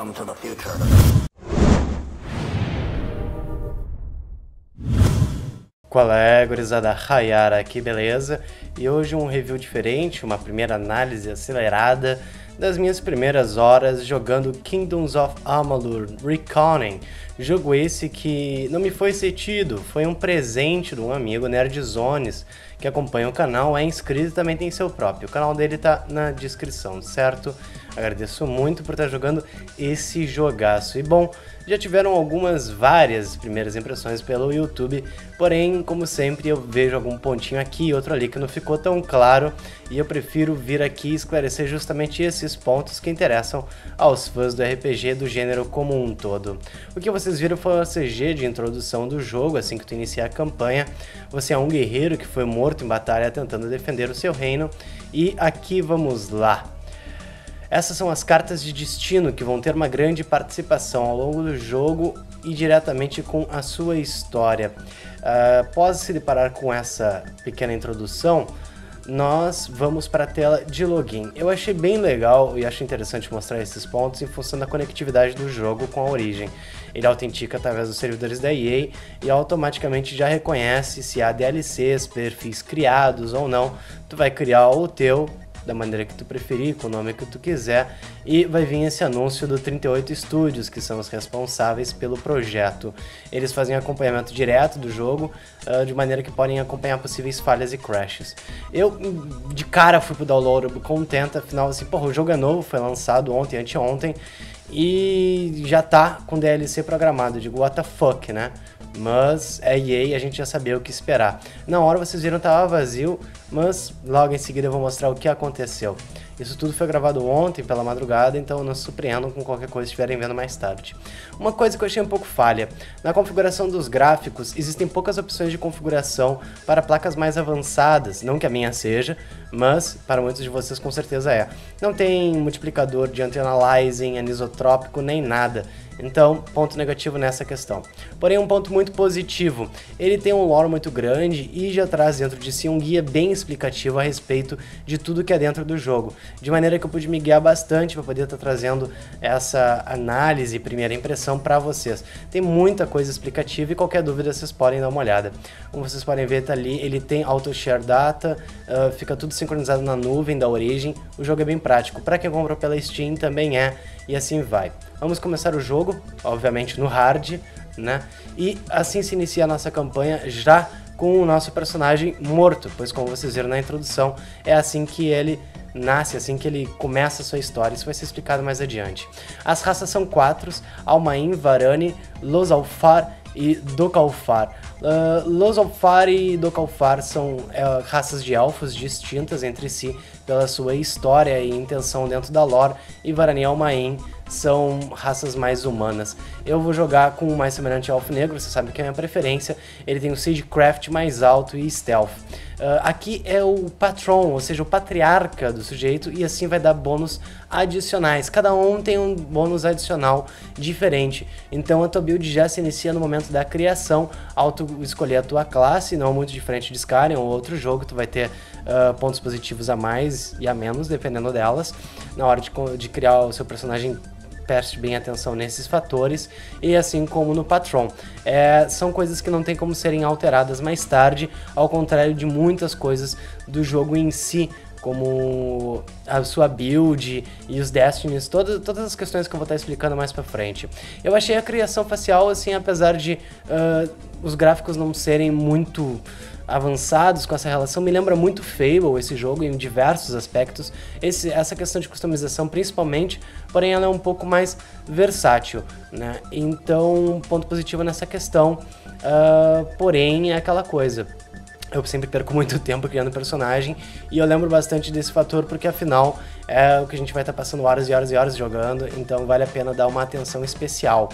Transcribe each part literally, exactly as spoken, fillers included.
Welcome to the future. Qual é, gurizada? Hayara aqui, beleza? E hoje um review diferente, uma primeira análise acelerada das minhas primeiras horas jogando Kingdoms of Amalur: Reckoning. Jogo esse que não me foi cedido, foi um presente de um amigo, Nerdzones, que acompanha o canal, é inscrito e também tem seu próprio. O canal dele tá na descrição, certo? Agradeço muito por estar jogando esse jogaço. E bom, já tiveram algumas, várias primeiras impressões pelo YouTube, porém, como sempre, eu vejo algum pontinho aqui e outro ali que não ficou tão claro, e eu prefiro vir aqui esclarecer justamente esses pontos que interessam aos fãs do R P G do gênero como um todo. O que vocês viram foi o C G de introdução do jogo, assim que tu inicia a campanha. Você é um guerreiro que foi morto em batalha tentando defender o seu reino, e aqui vamos lá. Essas são as cartas de destino que vão ter uma grande participação ao longo do jogo e diretamente com a sua história. Uh, após se deparar com essa pequena introdução, nós vamos para a tela de login. Eu achei bem legal e acho interessante mostrar esses pontos em função da conectividade do jogo com a origem. Ele autentica através dos servidores da E A e automaticamente já reconhece se há D L Cs, perfis criados ou não. Tu vai criar o teu da maneira que tu preferir, com o nome que tu quiser, e vai vir esse anúncio do trinta e oito Studios, que são os responsáveis pelo projeto. Eles fazem acompanhamento direto do jogo, uh, de maneira que podem acompanhar possíveis falhas e crashes. Eu, de cara, fui pro download contente, afinal, assim, porra, o jogo é novo, foi lançado ontem, anteontem, e já tá com D L C programado. Eu digo, what the fuck, né? Mas é E A, a gente já sabia o que esperar. Na hora vocês viram que tava vazio, mas logo em seguida eu vou mostrar o que aconteceu. Isso tudo foi gravado ontem pela madrugada, então não se surpreendam com qualquer coisa que estiverem vendo mais tarde. Uma coisa que eu achei um pouco falha: na configuração dos gráficos existem poucas opções de configuração para placas mais avançadas, não que a minha seja, mas para muitos de vocês com certeza é. Não tem multiplicador de anti-aliasing, anisotrópico, nem nada. Então, ponto negativo nessa questão. Porém, um ponto muito positivo: ele tem um lore muito grande e já traz dentro de si um guia bem explicativo a respeito de tudo que é dentro do jogo, de maneira que eu pude me guiar bastante para poder estar trazendo essa análise e primeira impressão para vocês. Tem muita coisa explicativa e qualquer dúvida vocês podem dar uma olhada. Como vocês podem ver, tá ali, ele tem auto share data, uh, fica tudo sincronizado na nuvem da origem. O jogo é bem prático, para quem comprou pela Steam também é, e assim vai. Vamos começar o jogo, obviamente no hard, né? E assim se inicia a nossa campanha, já com o nosso personagem morto, pois como vocês viram na introdução, é assim que ele nasce, assim que ele começa a sua história. Isso vai ser explicado mais adiante. As raças são quatro: Almain, Varani, Los'alfar e Dok'Alfar. Uh, Los'alfar e Dok'Alfar são uh, raças de elfos distintas entre si pela sua história e intenção dentro da lore, e Varani e Almain são raças mais humanas. Eu vou jogar com o mais semelhante ao Elfo Negro, você sabe que é a minha preferência. Ele tem o Sagecraft mais alto e Stealth. Uh, aqui é o Patron, ou seja, o patriarca do sujeito, e assim vai dar bônus adicionais. Cada um tem um bônus adicional diferente. Então a tua build já se inicia no momento da criação, ao tu escolher a tua classe, não muito diferente de Skyrim ou outro jogo. Tu vai ter uh, pontos positivos a mais e a menos, dependendo delas, na hora de, de criar o seu personagem. Preste bem atenção nesses fatores, e assim como no Patron. É, são coisas que não tem como serem alteradas mais tarde, ao contrário de muitas coisas do jogo em si, como a sua build e os destinies, todas, todas as questões que eu vou estar explicando mais pra frente. Eu achei a criação facial, assim, apesar de uh, os gráficos não serem muito avançados com essa relação, me lembra muito Fable esse jogo em diversos aspectos, esse, essa questão de customização principalmente, porém ela é um pouco mais versátil, né? Então, ponto positivo nessa questão, uh, porém é aquela coisa, eu sempre perco muito tempo criando personagem, e eu lembro bastante desse fator porque afinal é o que a gente vai estar passando horas e horas e horas jogando, então vale a pena dar uma atenção especial.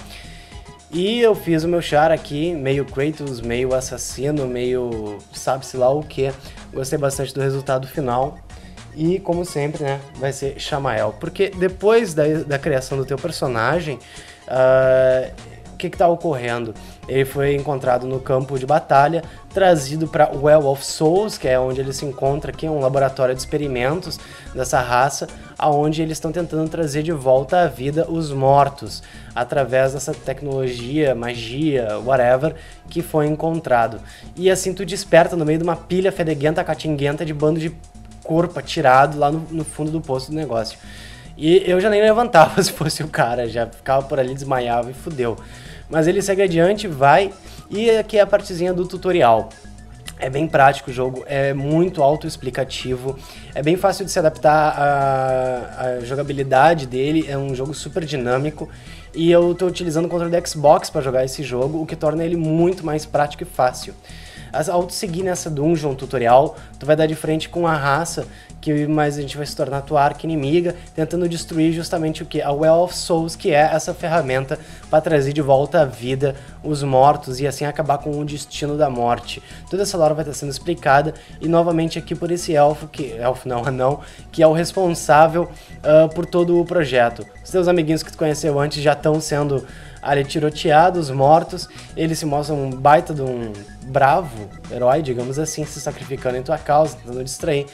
E eu fiz o meu char aqui, meio Kratos, meio assassino, meio sabe-se lá o que. Gostei bastante do resultado final. E como sempre, né, vai ser Shamael. Porque depois da, da criação do teu personagem, uh, o que está ocorrendo? Ele foi encontrado no campo de batalha, trazido para Well of Souls, que é onde ele se encontra aqui, um laboratório de experimentos dessa raça, aonde eles estão tentando trazer de volta à vida os mortos, através dessa tecnologia, magia, whatever, que foi encontrado. E assim tu desperta no meio de uma pilha fedeguenta, catinguenta de bando de corpo atirado lá no, no fundo do poço do negócio. E eu já nem levantava se fosse o cara, já ficava por ali, desmaiava e fudeu. Mas ele segue adiante, vai, e aqui é a partezinha do tutorial. É bem prático o jogo, é muito autoexplicativo, é bem fácil de se adaptar à, à jogabilidade dele, é um jogo super dinâmico. E eu estou utilizando o controle do Xbox para jogar esse jogo, o que torna ele muito mais prático e fácil. Ao tu seguir nessa dungeon tutorial, tu vai dar de frente com a raça que mais a gente vai se tornar tua arca inimiga, tentando destruir justamente o que? A Well of Souls, que é essa ferramenta para trazer de volta à vida os mortos e assim acabar com o destino da morte. Toda essa lore vai estar sendo explicada e novamente aqui por esse elfo, que elfo não, anão, que é o responsável uh, por todo o projeto. Os teus amiguinhos que tu conheceu antes já estão sendo ali tiroteados, mortos, ele se mostra um baita de um bravo herói, digamos assim, se sacrificando em tua causa, tentando distrair,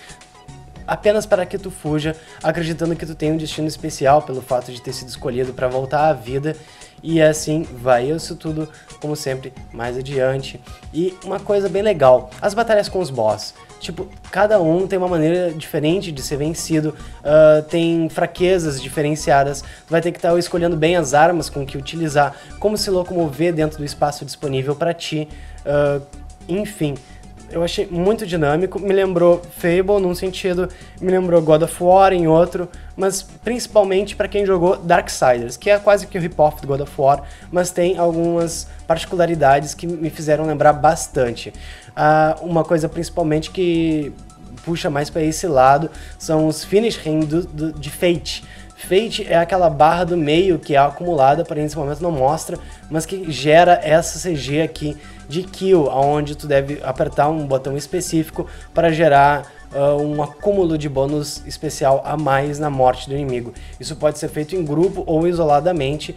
apenas para que tu fuja, acreditando que tu tem um destino especial pelo fato de ter sido escolhido para voltar à vida, e assim vai isso tudo, como sempre, mais adiante. E uma coisa bem legal, as batalhas com os boss. Tipo, cada um tem uma maneira diferente de ser vencido, uh, tem fraquezas diferenciadas, tu vai ter que estar escolhendo bem as armas com que utilizar, como se locomover dentro do espaço disponível para ti, uh, enfim. Eu achei muito dinâmico, me lembrou Fable num sentido, me lembrou God of War em outro, mas principalmente para quem jogou Darksiders, que é quase que o rip-off do God of War, mas tem algumas particularidades que me fizeram lembrar bastante. Ah, uma coisa principalmente que puxa mais para esse lado são os finish ring do, do, de Fate. Fate é aquela barra do meio que é acumulada, porém nesse momento não mostra, mas que gera essa C G aqui de kill, onde tu deve apertar um botão específico para gerar uh, um acúmulo de bônus especial a mais na morte do inimigo. Isso pode ser feito em grupo ou isoladamente,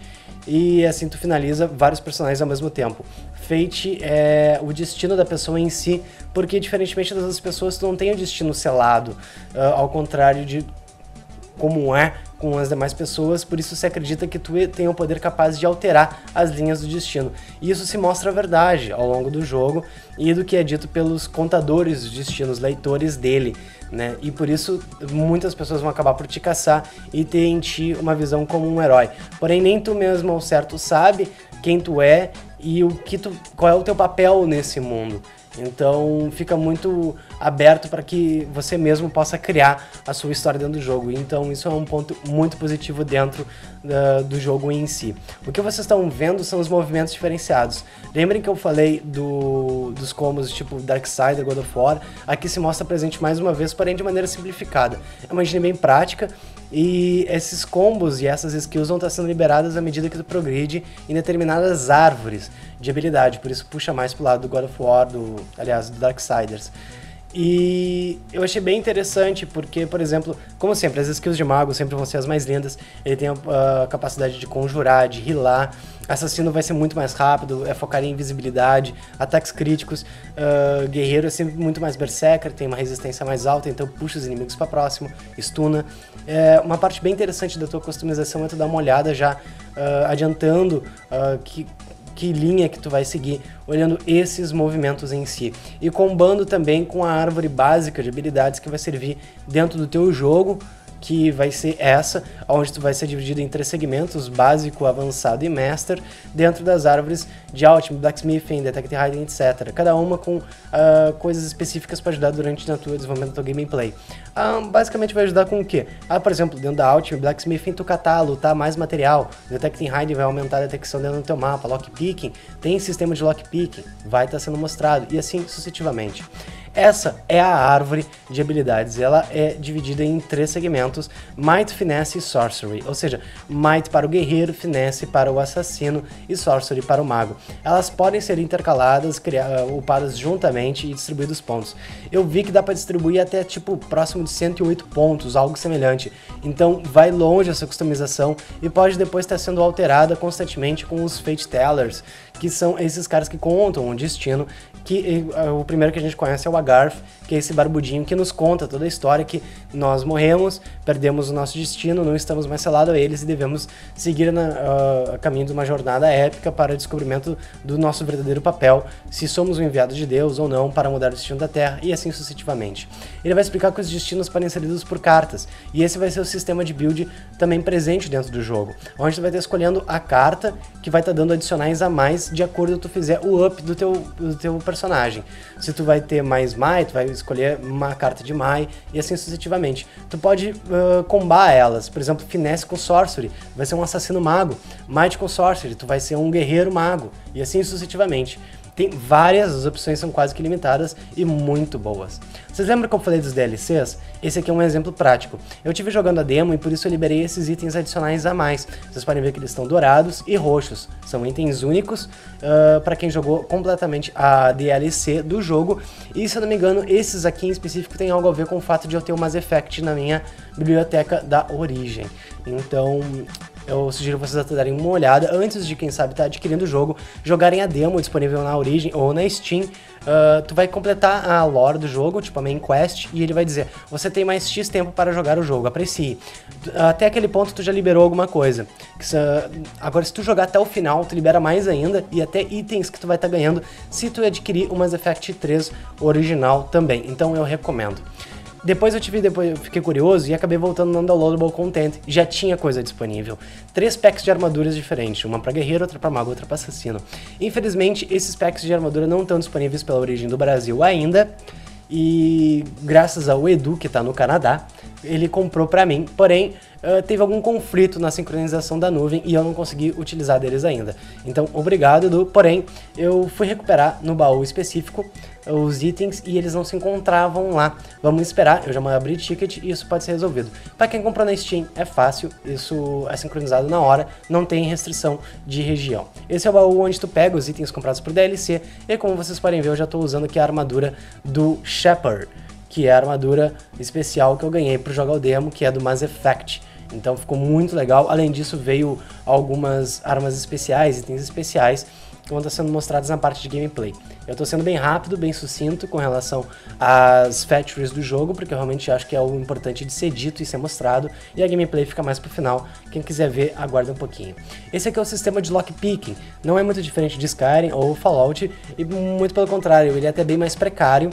e assim tu finaliza vários personagens ao mesmo tempo. Fate é o destino da pessoa em si, porque diferentemente das outras pessoas tu não tem o destino selado, uh, ao contrário de como é com as demais pessoas, por isso se acredita que tu tem o poder capaz de alterar as linhas do destino. E isso se mostra verdade ao longo do jogo e do que é dito pelos contadores dos destinos, leitores dele, né? E por isso muitas pessoas vão acabar por te caçar e ter em ti uma visão como um herói. Porém, nem tu mesmo ao certo sabe quem tu é e o que tu, qual é o teu papel nesse mundo. Então fica muito aberto para que você mesmo possa criar a sua história dentro do jogo. Então isso é um ponto muito positivo dentro uh, do jogo em si. O que vocês estão vendo são os movimentos diferenciados. Lembrem que eu falei do, dos combos tipo Darksiders, God of War. Aqui se mostra presente mais uma vez, porém de maneira simplificada. É uma engine bem prática. E esses combos e essas skills vão estar sendo liberadas à medida que tu progride em determinadas árvores de habilidade, por isso puxa mais pro lado do God of War, do, aliás, do Darksiders. E eu achei bem interessante porque, por exemplo, como sempre, as skills de mago sempre vão ser as mais lindas, ele tem a, a capacidade de conjurar, de healar, assassino vai ser muito mais rápido, é focar em invisibilidade, ataques críticos, uh, guerreiro é sempre muito mais berserker, tem uma resistência mais alta, então puxa os inimigos para próximo, stuna. É, uma parte bem interessante da tua customização é tu dar uma olhada já uh, adiantando uh, que que linha que tu vai seguir, olhando esses movimentos em si. E combando também com a árvore básica de habilidades que vai servir dentro do teu jogo, que vai ser essa, onde tu vai ser dividido em três segmentos, básico, avançado e master, dentro das árvores de Alchemy, Blacksmithing, Detect Hiding, etcétera. Cada uma com uh, coisas específicas para ajudar durante o teu desenvolvimento do teu gameplay. Uh, basicamente vai ajudar com o quê? Ah, por exemplo, dentro da Alchemy, Blacksmithing, tu catar, lutar mais material, Detecting Hiding vai aumentar a detecção dentro do teu mapa, Lockpicking, tem sistema de Lockpicking, vai estar sendo mostrado, e assim sucessivamente. Essa é a árvore de habilidades, ela é dividida em três segmentos, Might, Finesse e Sorcery, ou seja, Might para o guerreiro, Finesse para o assassino e Sorcery para o mago. Elas podem ser intercaladas, criar, upadas juntamente e distribuídos pontos. Eu vi que dá para distribuir até tipo próximo de cento e oito pontos, algo semelhante, então vai longe essa customização e pode depois estar sendo alterada constantemente com os Fate Tellers, que são esses caras que contam o destino, que o primeiro que a gente conhece é o Agarth, que é esse barbudinho que nos conta toda a história que nós morremos, perdemos o nosso destino, não estamos mais selados a eles e devemos seguir na, uh, a caminho de uma jornada épica para o descobrimento do nosso verdadeiro papel, se somos o enviado de Deus ou não para mudar o destino da Terra e assim sucessivamente. Ele vai explicar que os destinos podem ser lidos por cartas, e esse vai ser o sistema de build também presente dentro do jogo, onde tu vai estar escolhendo a carta que vai estar dando adicionais a mais de acordo com tu fizer o up do teu, do teu personagem. Se tu vai ter mais Mai, tu vai escolher uma carta de Mai e assim sucessivamente. Tu pode uh, combar elas, por exemplo, Finesse com Sorcery, vai ser um assassino mago, Might com Sorcery, tu vai ser um guerreiro mago e assim sucessivamente. Tem várias, as opções são quase que limitadas e muito boas. Vocês lembram que eu falei dos D L Cs? Esse aqui é um exemplo prático. Eu estive jogando a demo e por isso eu liberei esses itens adicionais a mais. Vocês podem ver que eles estão dourados e roxos. São itens únicos uh, para quem jogou completamente a D L C do jogo. E se eu não me engano, esses aqui em específico tem algo a ver com o fato de eu ter o Mass Effect na minha biblioteca da origem. Então eu sugiro vocês até darem uma olhada antes de, quem sabe, estar tá adquirindo o jogo, jogarem a demo disponível na Origin ou na Steam. Uh, tu vai completar a lore do jogo, tipo a main quest, e ele vai dizer, você tem mais X tempo para jogar o jogo, aprecie. Até aquele ponto tu já liberou alguma coisa. Agora se tu jogar até o final, tu libera mais ainda, e até itens que tu vai estar tá ganhando se tu adquirir o Mass Effect três original também, então eu recomendo. Depois eu tive, depois eu fiquei curioso e acabei voltando no Downloadable Content, já tinha coisa disponível. Três packs de armaduras diferentes, uma para guerreiro, outra para mago, outra para assassino. Infelizmente, esses packs de armadura não estão disponíveis pela Origin do Brasil ainda, e graças ao Edu, que está no Canadá, ele comprou para mim, porém uh, teve algum conflito na sincronização da nuvem e eu não consegui utilizar deles ainda. Então, obrigado, Edu, porém eu fui recuperar no baú específico os itens e eles não se encontravam lá. Vamos esperar, eu já abri ticket e isso pode ser resolvido. Para quem comprou na Steam, é fácil, isso é sincronizado na hora, não tem restrição de região. Esse é o baú onde tu pega os itens comprados por D L C e como vocês podem ver, eu já estou usando aqui a armadura do Shepard, que é a armadura especial que eu ganhei para jogar o demo, que é do Mass Effect. Então ficou muito legal, além disso veio algumas armas especiais, itens especiais, que vão estar sendo mostrados na parte de gameplay. Eu estou sendo bem rápido, bem sucinto com relação às features do jogo, porque eu realmente acho que é o importante de ser dito e ser mostrado, e a gameplay fica mais pro final. Quem quiser ver, aguarda um pouquinho. Esse aqui é o sistema de lockpicking, não é muito diferente de Skyrim ou Fallout, e muito pelo contrário, ele é até bem mais precário,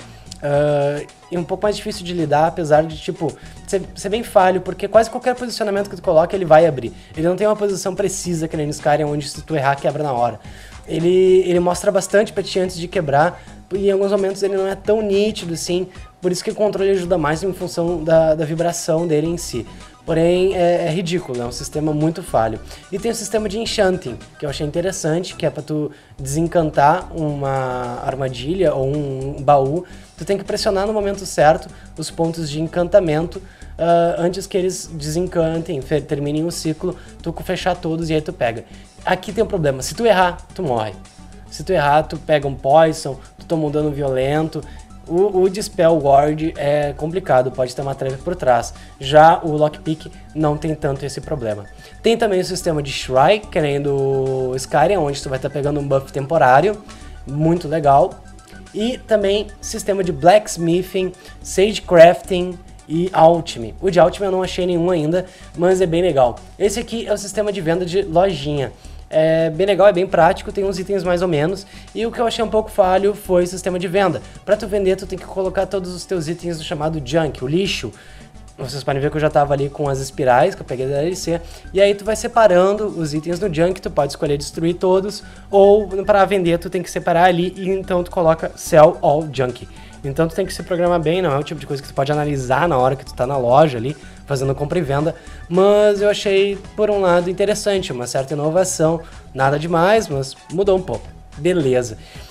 Uh, e um pouco mais difícil de lidar, apesar de, tipo, ser, ser bem falho, porque quase qualquer posicionamento que tu coloca, ele vai abrir. Ele não tem uma posição precisa, que nem no Skyrim, onde se tu errar, quebra na hora. Ele, ele mostra bastante pra ti antes de quebrar, e em alguns momentos ele não é tão nítido, assim, por isso que o controle ajuda mais em função da, da vibração dele em si. Porém, é, é ridículo, é um sistema muito falho. E tem o sistema de enchanting, que eu achei interessante, que é pra tu desencantar uma armadilha ou um baú. Tu tem que pressionar no momento certo os pontos de encantamento uh, antes que eles desencantem, terminem o ciclo, tu fechar todos e aí tu pega. Aqui tem um problema, se tu errar, tu morre. Se tu errar, tu pega um poison, tu toma um dano violento. O, o Dispel Ward é complicado, pode ter uma trave por trás. Já o Lockpick não tem tanto esse problema. Tem também o sistema de Shrike, que é do Skyrim, onde tu vai estar pegando um buff temporário, muito legal. E também sistema de Blacksmithing, Sagecrafting e Alchemy. O de Alchemy eu não achei nenhum ainda, mas é bem legal. Esse aqui é o sistema de venda de lojinha. É bem legal, é bem prático, tem uns itens mais ou menos. E o que eu achei um pouco falho foi o sistema de venda. Para tu vender, tu tem que colocar todos os teus itens no chamado junk, o lixo. Vocês podem ver que eu já tava ali com as espirais, que eu peguei da D L C. E aí tu vai separando os itens no junk, tu pode escolher destruir todos. Ou para vender, tu tem que separar ali e então tu coloca Sell All Junk. Então tu tem que se programar bem, não é o tipo de coisa que tu pode analisar na hora que tu tá na loja ali, fazendo compra e venda, mas eu achei, por um lado, interessante, uma certa inovação, nada demais, mas mudou um pouco. Beleza.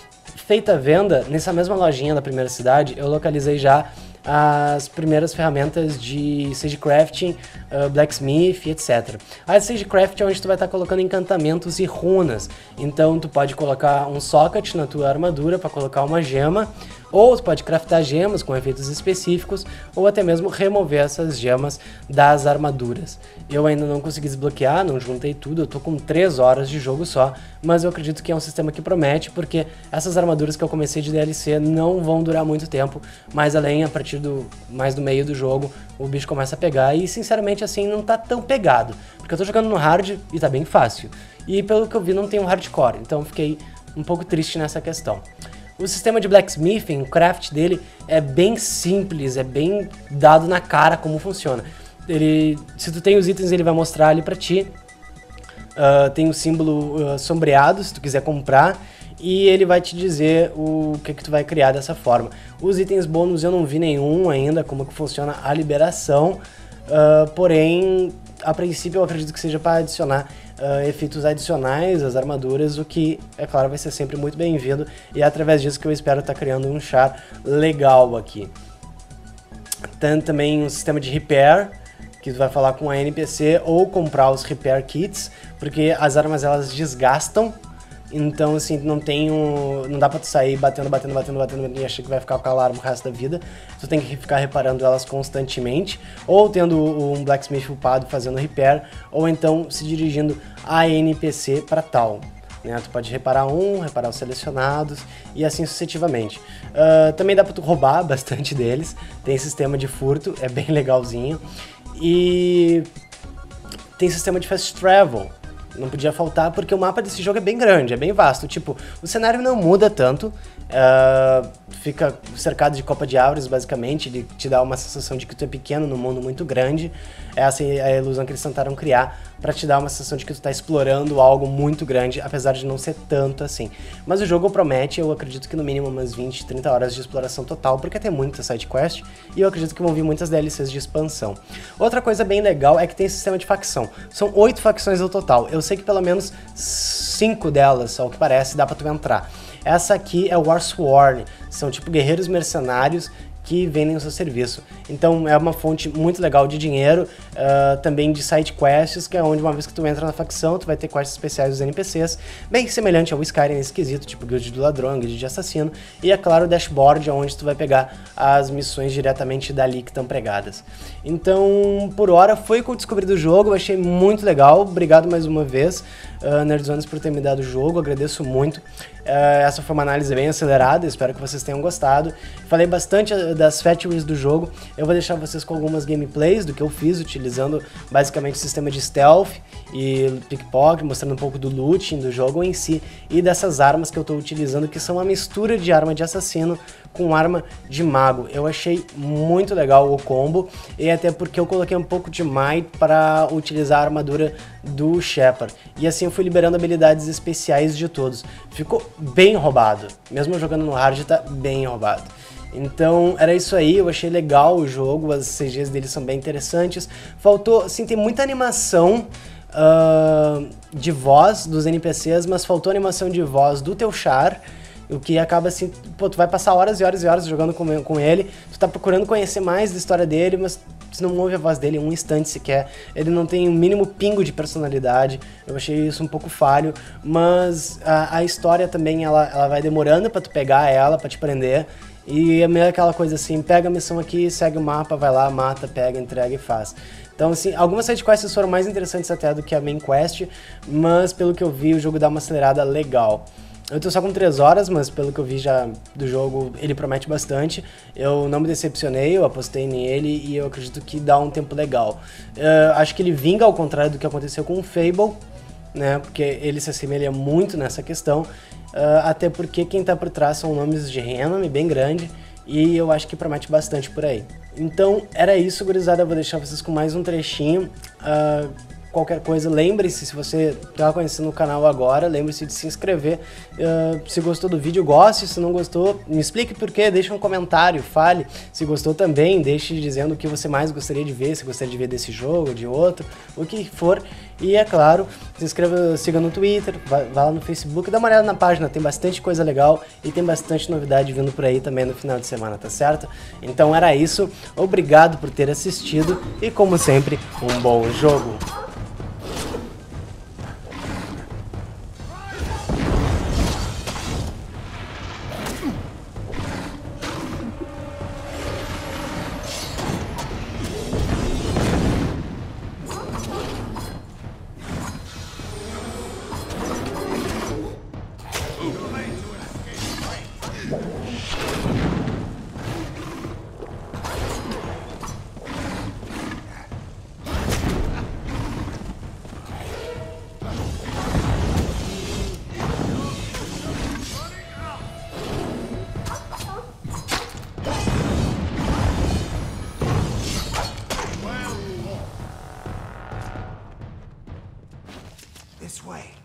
feita a venda, nessa mesma lojinha da primeira cidade, eu localizei já as primeiras ferramentas de Sagecrafting, uh, Blacksmith, etcétera. A Sagecraft é onde tu vai estar colocando encantamentos e runas, então tu pode colocar um socket na tua armadura para colocar uma gema, ou tu pode craftar gemas com efeitos específicos, ou até mesmo remover essas gemas das armaduras. Eu ainda não consegui desbloquear, não juntei tudo, eu tô com três horas de jogo só, mas eu acredito que é um sistema que promete, porque essas armaduras que eu comecei de D L C não vão durar muito tempo, mas além, a partir do mais do meio do jogo, o bicho começa a pegar, e sinceramente assim não tá tão pegado, porque eu tô jogando no hard e tá bem fácil, e pelo que eu vi não tem um hardcore, então fiquei um pouco triste nessa questão. O sistema de blacksmithing, o craft dele é bem simples, é bem dado na cara como funciona. Ele, se tu tem os itens, ele vai mostrar ali pra ti. Uh, tem o símbolo uh, sombreado, se tu quiser comprar, e ele vai te dizer o que que tu vai criar dessa forma. Os itens bônus eu não vi nenhum ainda, como que funciona a liberação, uh, porém, a princípio eu acredito que seja para adicionar Uh, efeitos adicionais às armaduras, o que, é claro, vai ser sempre muito bem-vindo, e é através disso que eu espero estar criando um char legal aqui. Tem também um sistema de repair, que tu vai falar com a N P C ou comprar os repair kits, porque as armas elas desgastam, então assim, não tem um, não dá pra tu sair batendo, batendo, batendo, batendo e achar que vai ficar com a alarme o resto da vida. Tu tem que ficar reparando elas constantemente, ou tendo um blacksmith upado fazendo repair, ou então se dirigindo a N P C para tal. Né? Tu pode reparar um, reparar os selecionados e assim sucessivamente. Uh, também dá pra tu roubar bastante deles, tem sistema de furto, é bem legalzinho. E tem sistema de fast travel. Não podia faltar, porque o mapa desse jogo é bem grande, é bem vasto. Tipo, o cenário não muda tanto, uh, fica cercado de copa de árvores, basicamente. Ele te dá uma sensação de que tu é pequeno num mundo muito grande. Essa é a ilusão que eles tentaram criar, pra te dar uma sensação de que tu tá explorando algo muito grande, apesar de não ser tanto assim. Mas o jogo promete, eu acredito que no mínimo umas vinte, trinta horas de exploração total, porque tem muita sidequest, e eu acredito que vão vir muitas D L Cs de expansão. Outra coisa bem legal é que tem sistema de facção. São oito facções no total. Eu sei que pelo menos cinco delas, ao que parece, dá pra tu entrar. Essa aqui é o Warsworn, são tipo guerreiros mercenários que vendem o seu serviço. Então é uma fonte muito legal de dinheiro, uh, também de side quests, que é onde uma vez que tu entra na facção, tu vai ter quests especiais dos N P Cs, bem semelhante ao Skyrim nesse quesito, tipo guild do ladrão, guild de assassino, e é claro o dashboard, onde tu vai pegar as missões diretamente dali que estão pregadas. Então, por hora, foi o que eu descobri do jogo, eu achei muito legal, obrigado mais uma vez, uh, Nerdzones, por ter me dado o jogo, agradeço muito. Uh, essa foi uma análise bem acelerada, espero que vocês tenham gostado. Falei bastante das features do jogo, eu vou deixar vocês com algumas gameplays do que eu fiz, utilizando basicamente o sistema de stealth e pickpocket, mostrando um pouco do looting do jogo em si, e dessas armas que eu estou utilizando, que são uma mistura de arma de assassino com arma de mago. Eu achei muito legal o combo, e até porque eu coloquei um pouco de might para utilizar a armadura do Shepard, e assim eu fui liberando habilidades especiais de todos. Ficou bem roubado, mesmo jogando no hard tá bem roubado. Então era isso aí, eu achei legal o jogo, as C Gs dele são bem interessantes. Faltou, assim, tem muita animação uh, de voz dos N P Cs, mas faltou animação de voz do teu char, o que acaba assim, pô, tu vai passar horas e horas e horas jogando com, com ele, tu tá procurando conhecer mais da história dele, mas você não ouve a voz dele em um instante sequer, ele não tem o um mínimo pingo de personalidade, eu achei isso um pouco falho, mas a, a história também, ela, ela vai demorando pra tu pegar ela, pra te prender, e é meio aquela coisa assim, pega a missão aqui, segue o mapa, vai lá, mata, pega, entrega e faz. Então assim, algumas sidequests foram mais interessantes até do que a main quest, mas pelo que eu vi, o jogo dá uma acelerada legal. Eu tô só com três horas, mas pelo que eu vi já do jogo, ele promete bastante. Eu não me decepcionei, eu apostei nele e eu acredito que dá um tempo legal. Uh, acho que ele vinga ao contrário do que aconteceu com o Fable, né? Porque ele se assemelha muito nessa questão. Uh, até porque quem tá por trás são nomes de renome bem grande e eu acho que promete bastante por aí. Então era isso, gurizada. Eu vou deixar vocês com mais um trechinho. Uh, qualquer coisa, lembre-se, se você está conhecendo o canal agora, lembre-se de se inscrever. Uh, se gostou do vídeo, goste. Se não gostou, me explique por quê, deixe um comentário, fale. Se gostou também, deixe dizendo o que você mais gostaria de ver, se gostaria de ver desse jogo, de outro, o que for. E é claro, se inscreva, siga no Twitter, vá, vá lá no Facebook, dá uma olhada na página, tem bastante coisa legal e tem bastante novidade vindo por aí também no final de semana, tá certo? Então era isso, obrigado por ter assistido e como sempre, um bom jogo! This way.